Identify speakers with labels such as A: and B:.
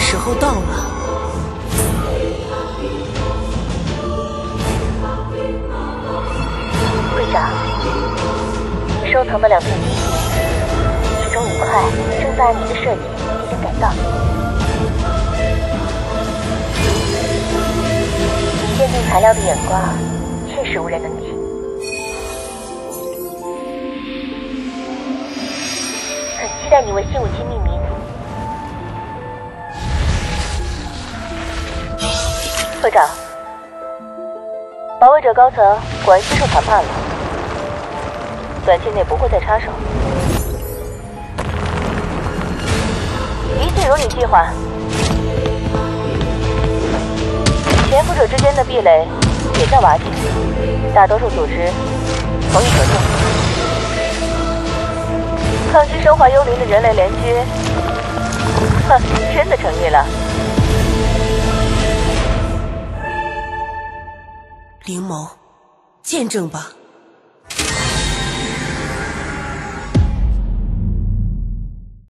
A: 时候到了。
B: 会长，你收藏的2片机器，其中1块正在按你的设计进行改造。你鉴定材料的眼光确实无人能及。很期待你为新武器命名。会长，保卫者高层果然接受谈判了，短期内不会再插手。一切如你计划，潜伏者之间的壁垒也在瓦解，大多数组织同意合作，抗击生化幽灵的人类联军，真的成立了。
A: 灵眸，见证吧。